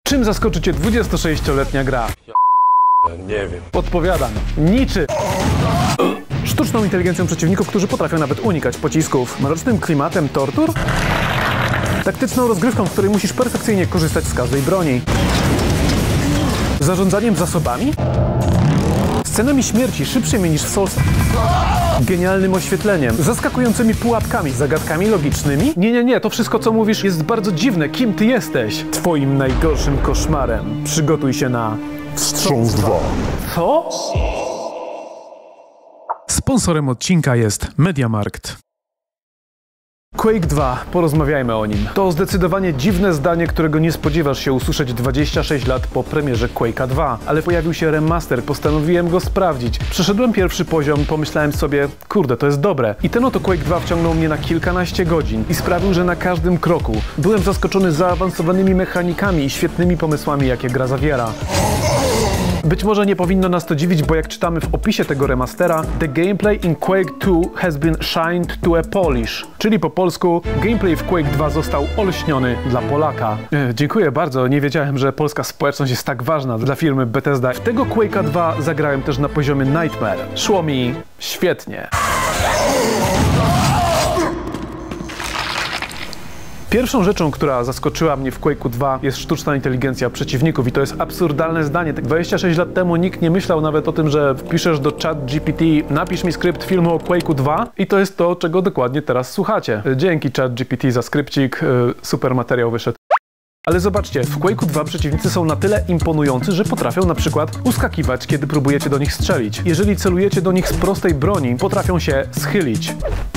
Czym zaskoczy cię 26-letnia gra? Nie wiem. Odpowiadam. Niczym. Sztuczną inteligencją przeciwników, którzy potrafią nawet unikać pocisków. Mrocznym klimatem tortur? Taktyczną rozgrywką, w której musisz perfekcyjnie korzystać z każdej broni. Zarządzaniem zasobami? Scenami śmierci szybszymi niż w Souls. Genialnym oświetleniem, zaskakującymi pułapkami, zagadkami logicznymi? Nie, to wszystko co mówisz jest bardzo dziwne. Kim ty jesteś? Twoim najgorszym koszmarem. Przygotuj się na Wstrząs 2. Co? Sponsorem odcinka jest MediaMarkt. Quake 2, porozmawiajmy o nim. To zdecydowanie dziwne zdanie, którego nie spodziewasz się usłyszeć 26 lat po premierze Quake'a 2. Ale pojawił się remaster, postanowiłem go sprawdzić. Przeszedłem pierwszy poziom, pomyślałem sobie, kurde, to jest dobre. I ten oto Quake 2 wciągnął mnie na kilkanaście godzin i sprawił, że na każdym kroku byłem zaskoczony zaawansowanymi mechanikami i świetnymi pomysłami, jakie gra zawiera. Być może nie powinno nas to dziwić, bo jak czytamy w opisie tego remastera, the gameplay in Quake 2 has been shined to a polish. Czyli po polsku, gameplay w Quake 2 został olśniony dla Polaka. Dziękuję bardzo, nie wiedziałem, że polska społeczność jest tak ważna dla firmy Bethesda. W tego Quake'a 2 zagrałem też na poziomie Nightmare. Szło mi świetnie. Pierwszą rzeczą, która zaskoczyła mnie w Quake'u 2 jest sztuczna inteligencja przeciwników i to jest absurdalne zdanie. 26 lat temu nikt nie myślał nawet o tym, że wpiszesz do ChatGPT napisz mi skrypt filmu o Quake'u 2 i to jest to, czego dokładnie teraz słuchacie. Dzięki ChatGPT za skrypcik, super materiał wyszedł. Ale zobaczcie, w Quake'u 2 przeciwnicy są na tyle imponujący, że potrafią na przykład uskakiwać, kiedy próbujecie do nich strzelić. Jeżeli celujecie do nich z prostej broni, potrafią się schylić.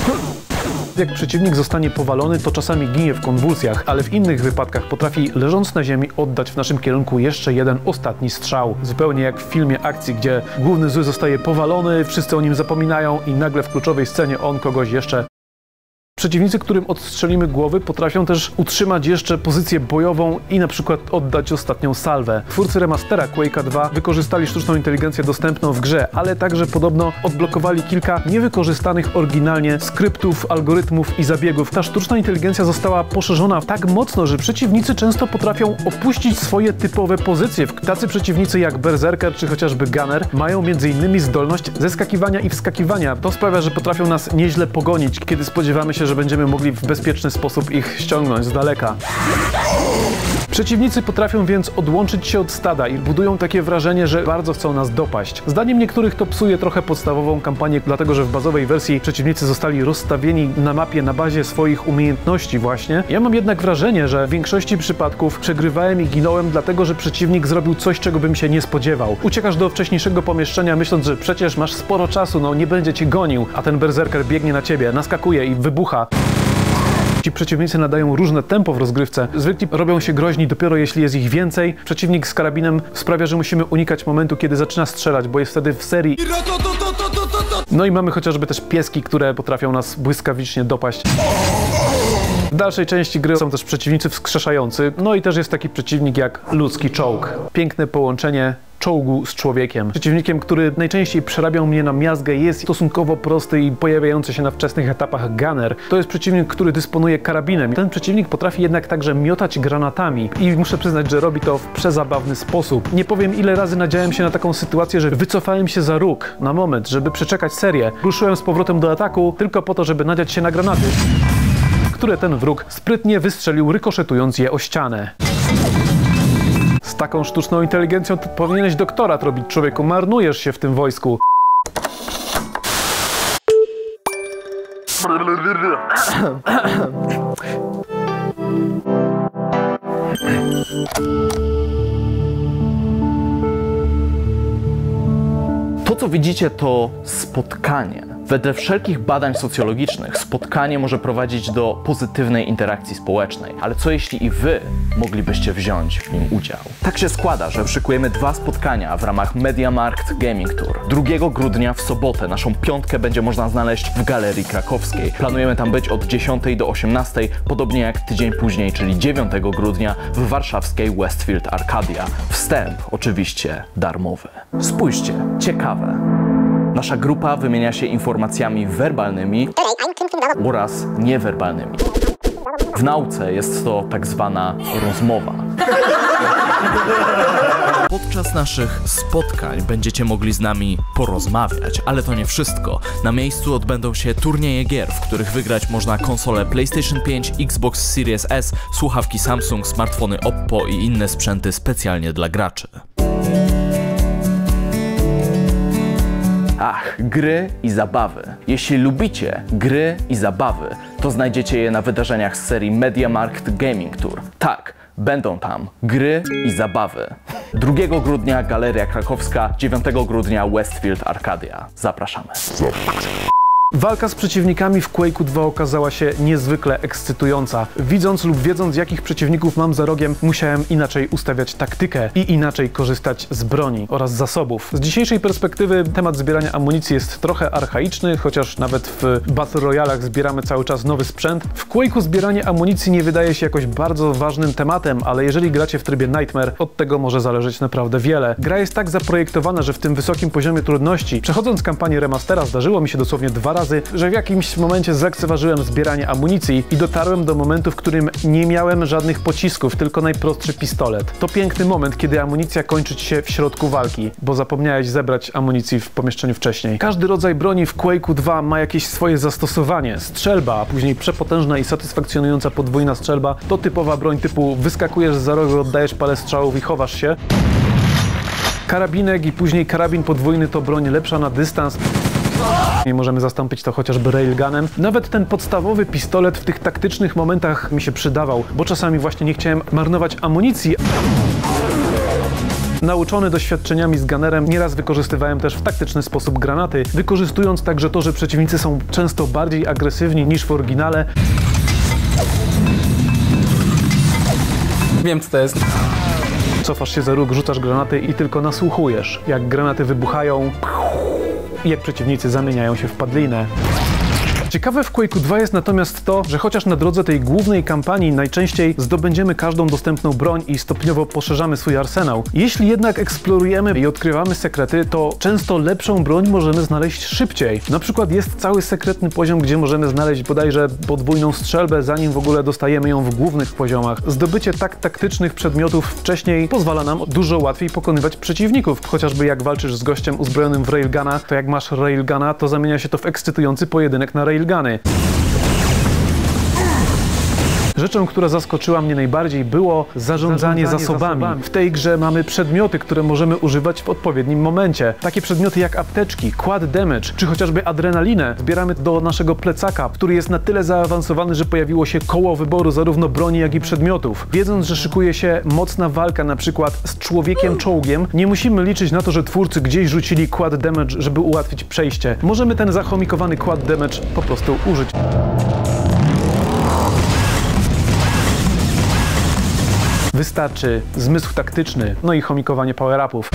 Jak przeciwnik zostanie powalony, to czasami ginie w konwulsjach, ale w innych wypadkach potrafi, leżąc na ziemi, oddać w naszym kierunku jeszcze jeden ostatni strzał. Zupełnie jak w filmie akcji, gdzie główny zły zostaje powalony, wszyscy o nim zapominają i nagle w kluczowej scenie on kogoś jeszcze... Przeciwnicy, którym odstrzelimy głowy, potrafią też utrzymać jeszcze pozycję bojową i na przykład oddać ostatnią salwę. Twórcy remastera Quake'a 2 wykorzystali sztuczną inteligencję dostępną w grze, ale także podobno odblokowali kilka niewykorzystanych oryginalnie skryptów, algorytmów i zabiegów. Ta sztuczna inteligencja została poszerzona tak mocno, że przeciwnicy często potrafią opuścić swoje typowe pozycje. Tacy przeciwnicy jak Berserker czy chociażby Gunner mają m.in. zdolność zeskakiwania i wskakiwania. To sprawia, że potrafią nas nieźle pogonić, kiedy spodziewamy się, że będziemy mogli w bezpieczny sposób ich ściągnąć z daleka. Przeciwnicy potrafią więc odłączyć się od stada i budują takie wrażenie, że bardzo chcą nas dopaść. Zdaniem niektórych to psuje trochę podstawową kampanię, dlatego że w bazowej wersji przeciwnicy zostali rozstawieni na mapie na bazie swoich umiejętności właśnie. Ja mam jednak wrażenie, że w większości przypadków przegrywałem i ginąłem dlatego, że przeciwnik zrobił coś, czego bym się nie spodziewał. Uciekasz do wcześniejszego pomieszczenia, myśląc, że przecież masz sporo czasu, no nie będzie cię gonił, a ten berserker biegnie na ciebie, naskakuje i wybucha. Ci przeciwnicy nadają różne tempo w rozgrywce. Zwykli robią się groźni dopiero jeśli jest ich więcej. Przeciwnik z karabinem sprawia, że musimy unikać momentu, kiedy zaczyna strzelać, bo jest wtedy w serii. No i mamy chociażby też pieski, które potrafią nas błyskawicznie dopaść. W dalszej części gry są też przeciwnicy wskrzeszający. No i też jest taki przeciwnik jak ludzki czołg. Piękne połączenie czołgu z człowiekiem. Przeciwnikiem, który najczęściej przerabiał mnie na miazgę, jest stosunkowo prosty i pojawiający się na wczesnych etapach Gunner. To jest przeciwnik, który dysponuje karabinem. Ten przeciwnik potrafi jednak także miotać granatami i muszę przyznać, że robi to w przezabawny sposób. Nie powiem, ile razy nadziałem się na taką sytuację, że wycofałem się za róg na moment, żeby przeczekać serię. Ruszyłem z powrotem do ataku tylko po to, żeby nadziać się na granaty, które ten wróg sprytnie wystrzelił, rykoszetując je o ścianę. Z taką sztuczną inteligencją to powinieneś doktorat robić, człowieku, marnujesz się w tym wojsku. To, co widzicie, to spotkanie. Wedle wszelkich badań socjologicznych spotkanie może prowadzić do pozytywnej interakcji społecznej. Ale co jeśli i wy moglibyście wziąć w nim udział? Tak się składa, że szykujemy 2 spotkania w ramach MediaMarkt Gaming Tour. 2 grudnia w sobotę naszą piątkę będzie można znaleźć w Galerii Krakowskiej. Planujemy tam być od 10 do 18, podobnie jak tydzień później, czyli 9 grudnia w warszawskiej Westfield Arcadia. Wstęp oczywiście darmowy. Spójrzcie, ciekawe. Nasza grupa wymienia się informacjami werbalnymi oraz niewerbalnymi. W nauce jest to tak zwana rozmowa. Podczas naszych spotkań będziecie mogli z nami porozmawiać, ale to nie wszystko. Na miejscu odbędą się turnieje gier, w których wygrać można konsole PlayStation 5, Xbox Series S, słuchawki Samsung, smartfony Oppo i inne sprzęty specjalnie dla graczy. Ach, gry i zabawy. Jeśli lubicie gry i zabawy, to znajdziecie je na wydarzeniach z serii MediaMarkt Gaming Tour. Tak, będą tam gry i zabawy. 2 grudnia Galeria Krakowska, 9 grudnia Westfield Arcadia. Zapraszamy. Walka z przeciwnikami w Quake'u 2 okazała się niezwykle ekscytująca. Widząc lub wiedząc, jakich przeciwników mam za rogiem, musiałem inaczej ustawiać taktykę i inaczej korzystać z broni oraz zasobów. Z dzisiejszej perspektywy temat zbierania amunicji jest trochę archaiczny, chociaż nawet w Battle Royalach zbieramy cały czas nowy sprzęt. W Quake'u zbieranie amunicji nie wydaje się jakoś bardzo ważnym tematem, ale jeżeli gracie w trybie Nightmare, od tego może zależeć naprawdę wiele. Gra jest tak zaprojektowana, że w tym wysokim poziomie trudności, przechodząc kampanię remastera, zdarzyło mi się dosłownie 2 razy, że w jakimś momencie zlekceważyłem zbieranie amunicji i dotarłem do momentu, w którym nie miałem żadnych pocisków, tylko najprostszy pistolet. To piękny moment, kiedy amunicja kończy ci się w środku walki, bo zapomniałeś zebrać amunicji w pomieszczeniu wcześniej. Każdy rodzaj broni w Quake'u 2 ma jakieś swoje zastosowanie. Strzelba, a później przepotężna i satysfakcjonująca podwójna strzelba to typowa broń typu wyskakujesz z za rogu, oddajesz parę strzałów i chowasz się. Karabinek i później karabin podwójny to broń lepsza na dystans. Nie możemy zastąpić to chociażby railgunem. Nawet ten podstawowy pistolet w tych taktycznych momentach mi się przydawał, bo czasami właśnie nie chciałem marnować amunicji. Nauczony doświadczeniami z gunnerem, nieraz wykorzystywałem też w taktyczny sposób granaty, wykorzystując także to, że przeciwnicy są często bardziej agresywni niż w oryginale. Wiem, co to jest. Cofasz się za róg, rzucasz granaty i tylko nasłuchujesz, jak granaty wybuchają i jak przeciwnicy zamieniają się w padlinę. Ciekawe w Quake'u 2 jest natomiast to, że chociaż na drodze tej głównej kampanii najczęściej zdobędziemy każdą dostępną broń i stopniowo poszerzamy swój arsenał, jeśli jednak eksplorujemy i odkrywamy sekrety, to często lepszą broń możemy znaleźć szybciej. Na przykład jest cały sekretny poziom, gdzie możemy znaleźć bodajże podwójną strzelbę, zanim w ogóle dostajemy ją w głównych poziomach. Zdobycie tak taktycznych przedmiotów wcześniej pozwala nam dużo łatwiej pokonywać przeciwników. Chociażby jak walczysz z gościem uzbrojonym w railguna, to jak masz railguna, to zamienia się to w ekscytujący pojedynek na railguny. Rzeczą, która zaskoczyła mnie najbardziej, było zarządzanie zasobami. W tej grze mamy przedmioty, które możemy używać w odpowiednim momencie. Takie przedmioty jak apteczki, quad damage, czy chociażby adrenalinę zbieramy do naszego plecaka, który jest na tyle zaawansowany, że pojawiło się koło wyboru zarówno broni, jak i przedmiotów. Wiedząc, że szykuje się mocna walka na przykład z człowiekiem-czołgiem, nie musimy liczyć na to, że twórcy gdzieś rzucili quad damage, żeby ułatwić przejście. Możemy ten zachomikowany quad damage po prostu użyć. Wystarczy zmysł taktyczny, no i chomikowanie power-upów.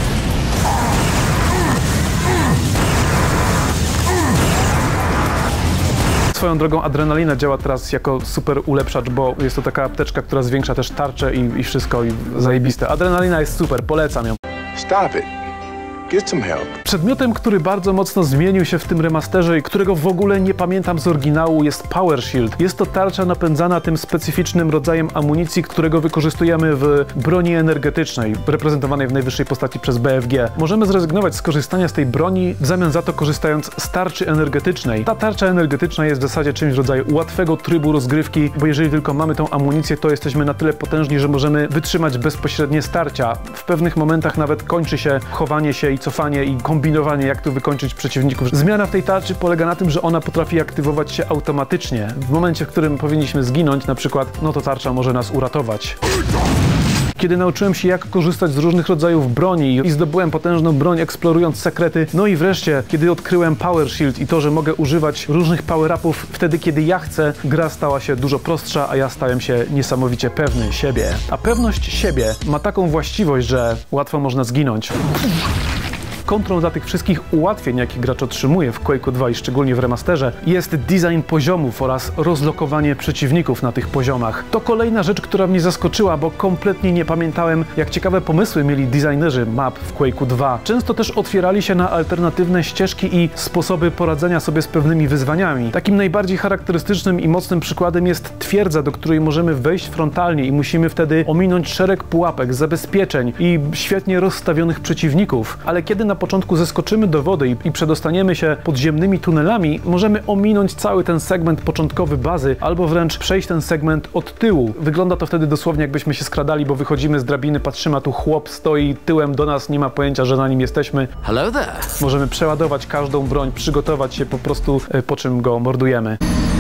Swoją drogą adrenalina działa teraz jako super ulepszacz, bo jest to taka apteczka, która zwiększa też tarczę i wszystko, i zajebiste. Adrenalina jest super, polecam ją. Stop it. Get some help. Przedmiotem, który bardzo mocno zmienił się w tym remasterze i którego w ogóle nie pamiętam z oryginału, jest Power Shield. Jest to tarcza napędzana tym specyficznym rodzajem amunicji, którego wykorzystujemy w broni energetycznej, reprezentowanej w najwyższej postaci przez BFG. Możemy zrezygnować z korzystania z tej broni, w zamian za to korzystając z tarczy energetycznej. Ta tarcza energetyczna jest w zasadzie czymś w rodzaju łatwego trybu rozgrywki, bo jeżeli tylko mamy tą amunicję, to jesteśmy na tyle potężni, że możemy wytrzymać bezpośrednie starcia. W pewnych momentach nawet kończy się chowanie się i cofanie i kombinowanie, jak tu wykończyć przeciwników. Zmiana w tej tarczy polega na tym, że ona potrafi aktywować się automatycznie. W momencie, w którym powinniśmy zginąć na przykład, no to tarcza może nas uratować. Kiedy nauczyłem się, jak korzystać z różnych rodzajów broni i zdobyłem potężną broń, eksplorując sekrety, no i wreszcie, kiedy odkryłem Power Shield i to, że mogę używać różnych power-upów wtedy, kiedy ja chcę, gra stała się dużo prostsza, a ja stałem się niesamowicie pewny siebie. A pewność siebie ma taką właściwość, że łatwo można zginąć. kontrą dla tych wszystkich ułatwień, jakie gracz otrzymuje w Quake'u 2 i szczególnie w remasterze, jest design poziomów oraz rozlokowanie przeciwników na tych poziomach. To kolejna rzecz, która mnie zaskoczyła, bo kompletnie nie pamiętałem, jak ciekawe pomysły mieli designerzy map w Quake'u 2. Często też otwierali się na alternatywne ścieżki i sposoby poradzenia sobie z pewnymi wyzwaniami. Takim najbardziej charakterystycznym i mocnym przykładem jest twierdza, do której możemy wejść frontalnie i musimy wtedy ominąć szereg pułapek, zabezpieczeń i świetnie rozstawionych przeciwników. Ale kiedy na początku zeskoczymy do wody i przedostaniemy się podziemnymi tunelami, możemy ominąć cały ten segment początkowy bazy, albo wręcz przejść ten segment od tyłu. Wygląda to wtedy dosłownie, jakbyśmy się skradali, bo wychodzimy z drabiny, patrzymy, a tu chłop stoi tyłem do nas, nie ma pojęcia, że na nim jesteśmy. Hello there. Możemy przeładować każdą broń, przygotować się po prostu, po czym go mordujemy.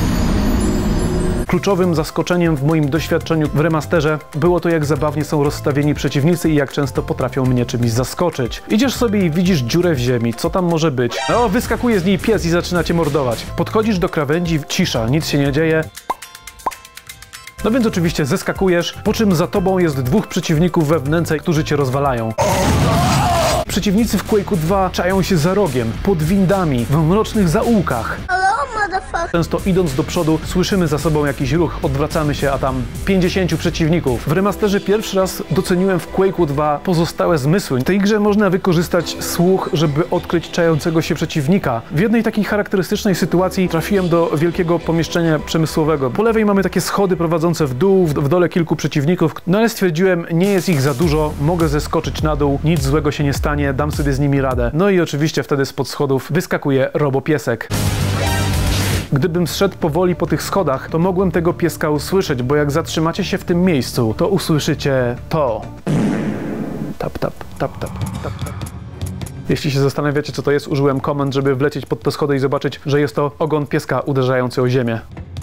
Kluczowym zaskoczeniem w moim doświadczeniu w remasterze było to, jak zabawnie są rozstawieni przeciwnicy i jak często potrafią mnie czymś zaskoczyć. Idziesz sobie i widzisz dziurę w ziemi, co tam może być? No, wyskakuje z niej pies i zaczyna cię mordować. Podchodzisz do krawędzi, cisza, nic się nie dzieje. No więc oczywiście zeskakujesz, po czym za tobą jest dwóch przeciwników we wnęce, którzy cię rozwalają. Przeciwnicy w Quake'u 2 czają się za rogiem, pod windami, w mrocznych zaułkach. Często idąc do przodu słyszymy za sobą jakiś ruch, odwracamy się, a tam 50 przeciwników. W remasterze pierwszy raz doceniłem w Quake'u 2 pozostałe zmysły. W tej grze można wykorzystać słuch, żeby odkryć czającego się przeciwnika. W jednej takiej charakterystycznej sytuacji trafiłem do wielkiego pomieszczenia przemysłowego. Po lewej mamy takie schody prowadzące w dół, w dole kilku przeciwników, no ale stwierdziłem, nie jest ich za dużo, mogę zeskoczyć na dół, nic złego się nie stanie, dam sobie z nimi radę. No i oczywiście wtedy spod schodów wyskakuje robopiesek. Gdybym zszedł powoli po tych schodach, to mogłem tego pieska usłyszeć, bo jak zatrzymacie się w tym miejscu, to usłyszycie to. Tap, tap, tap, tap, tap, tap. Jeśli się zastanawiacie, co to jest, użyłem komend, żeby wlecieć pod te schody i zobaczyć, że jest to ogon pieska uderzający o ziemię.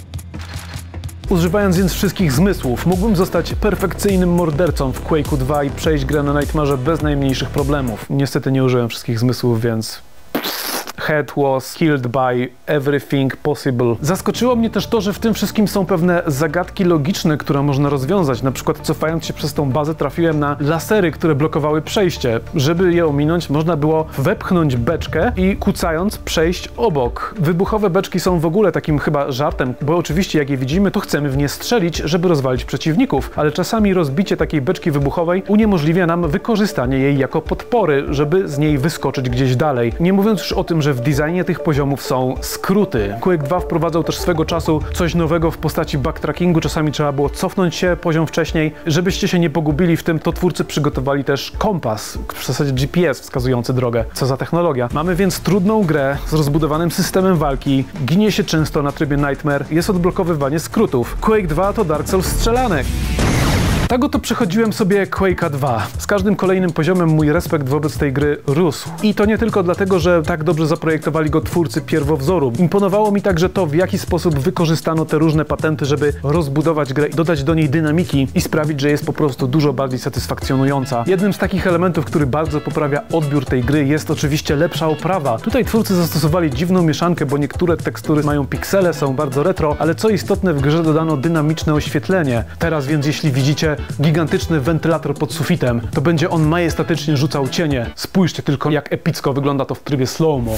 Używając więc wszystkich zmysłów, mógłbym zostać perfekcyjnym mordercą w Quake'u 2 i przejść grę na Nightmare'ze bez najmniejszych problemów. Niestety nie użyłem wszystkich zmysłów, więc... Head was killed by everything possible. Zaskoczyło mnie też to, że w tym wszystkim są pewne zagadki logiczne, które można rozwiązać. Na przykład cofając się przez tą bazę trafiłem na lasery, które blokowały przejście. Żeby je ominąć, można było wepchnąć beczkę i kucając przejść obok. Wybuchowe beczki są w ogóle takim chyba żartem, bo oczywiście jak je widzimy, to chcemy w nie strzelić, żeby rozwalić przeciwników, ale czasami rozbicie takiej beczki wybuchowej uniemożliwia nam wykorzystanie jej jako podpory, żeby z niej wyskoczyć gdzieś dalej. Nie mówiąc już o tym, że w designie tych poziomów są skróty. Quake 2 wprowadzał też swego czasu coś nowego w postaci backtrackingu. Czasami trzeba było cofnąć się poziom wcześniej. Żebyście się nie pogubili w tym, to twórcy przygotowali też kompas, w zasadzie GPS wskazujący drogę. Co za technologia. Mamy więc trudną grę z rozbudowanym systemem walki. Ginie się często na trybie Nightmare. Jest odblokowywanie skrótów. Quake 2 to Dark Souls strzelanek. Tak oto przechodziłem sobie Quake'a 2. Z każdym kolejnym poziomem mój respekt wobec tej gry rósł. I to nie tylko dlatego, że tak dobrze zaprojektowali go twórcy pierwowzoru. Imponowało mi także to, w jaki sposób wykorzystano te różne patenty, żeby rozbudować grę i dodać do niej dynamiki i sprawić, że jest po prostu dużo bardziej satysfakcjonująca. Jednym z takich elementów, który bardzo poprawia odbiór tej gry, jest oczywiście lepsza oprawa. Tutaj twórcy zastosowali dziwną mieszankę, bo niektóre tekstury mają piksele, są bardzo retro, ale co istotne, w grze dodano dynamiczne oświetlenie. Teraz więc, jeśli widzicie gigantyczny wentylator pod sufitem, to będzie on majestatycznie rzucał cienie. Spójrzcie tylko, jak epicko wygląda to w trybie slow-mo.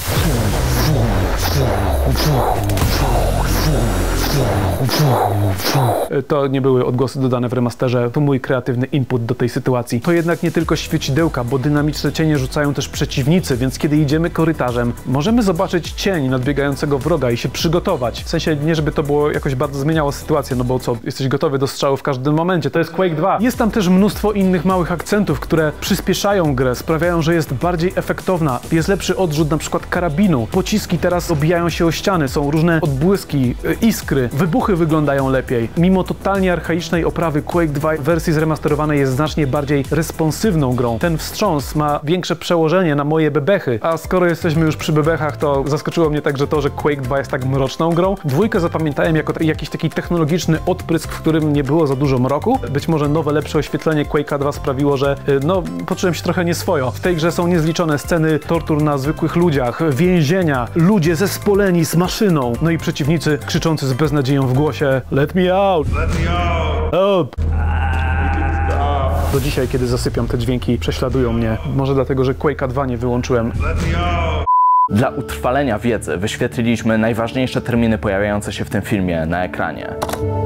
To nie były odgłosy dodane w remasterze, to mój kreatywny input do tej sytuacji. To jednak nie tylko świecidełka, bo dynamiczne cienie rzucają też przeciwnicy, więc kiedy idziemy korytarzem, możemy zobaczyć cień nadbiegającego wroga i się przygotować. W sensie nie, żeby to było jakoś bardzo zmieniało sytuację, no bo co, jesteś gotowy do strzału w każdym momencie. To jest Quake 2. Jest tam też mnóstwo innych małych akcentów, które przyspieszają grę, sprawiają, że jest bardziej efektowna. Jest lepszy odrzut na przykład karabinu. Pociski teraz obijają się o ściany, są różne odbłyski, iskry. Wybuchy wyglądają lepiej. Mimo totalnie archaicznej oprawy, Quake 2 w wersji zremasterowanej jest znacznie bardziej responsywną grą. Ten wstrząs ma większe przełożenie na moje bebechy. A skoro jesteśmy już przy bebechach, to zaskoczyło mnie także to, że Quake 2 jest tak mroczną grą. Dwójkę zapamiętałem jako jakiś taki technologiczny odprysk, w którym nie było za dużo mroku. Być może nowe, lepsze oświetlenie Quake'a 2 sprawiło, że no, poczułem się trochę nieswojo. W tej grze są niezliczone sceny tortur na zwykłych ludziach, więzienia, ludzie zespoleni z maszyną, no i przeciwnicy krzyczący z beznadzieją w głosie: Let me out! Let me out! Help! Do dzisiaj, kiedy zasypiam, te dźwięki prześladują mnie. Może dlatego, że Quake'a 2 nie wyłączyłem. Dla utrwalenia wiedzy wyświetliliśmy najważniejsze terminy pojawiające się w tym filmie na ekranie.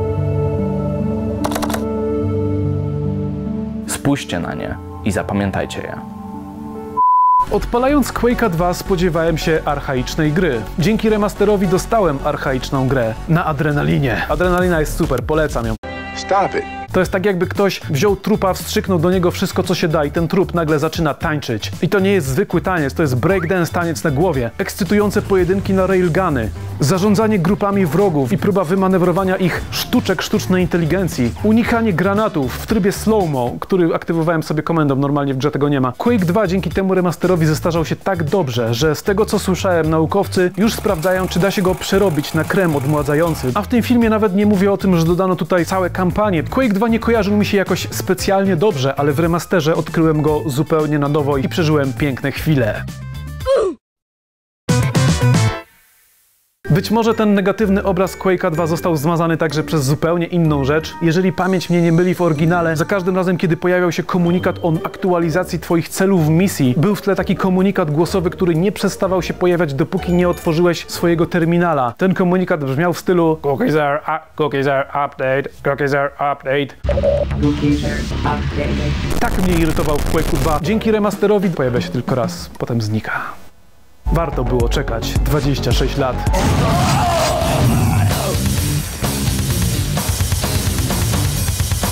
Spójrzcie na nie i zapamiętajcie je. Odpalając Quake'a 2 spodziewałem się archaicznej gry. Dzięki remasterowi dostałem archaiczną grę na adrenalinie. Adrenalina jest super, polecam ją. Stop it. To jest tak, jakby ktoś wziął trupa, wstrzyknął do niego wszystko, co się da i ten trup nagle zaczyna tańczyć. I to nie jest zwykły taniec, to jest breakdance, taniec na głowie. Ekscytujące pojedynki na railguny. Zarządzanie grupami wrogów i próba wymanewrowania ich sztuczek sztucznej inteligencji. Unikanie granatów w trybie slow-mo, który aktywowałem sobie komendą, normalnie w grze tego nie ma. Quake 2 dzięki temu remasterowi zestarzał się tak dobrze, że z tego co słyszałem, naukowcy już sprawdzają, czy da się go przerobić na krem odmładzający. A w tym filmie nawet nie mówię o tym, że dodano tutaj całe kampanie. Quake 2 nie kojarzył mi się jakoś specjalnie dobrze, ale w remasterze odkryłem go zupełnie na nowo i przeżyłem piękne chwile. Być może ten negatywny obraz Quake'a 2 został zmazany także przez zupełnie inną rzecz. Jeżeli pamięć mnie nie myli, w oryginale za każdym razem, kiedy pojawiał się komunikat o aktualizacji twoich celów w misji, był w tle taki komunikat głosowy, który nie przestawał się pojawiać, dopóki nie otworzyłeś swojego terminala. Ten komunikat brzmiał w stylu Cookies are update, cookies are update. Tak mnie irytował w Quake'u 2. Dzięki remasterowi pojawia się tylko raz, potem znika. Warto było czekać 26 lat.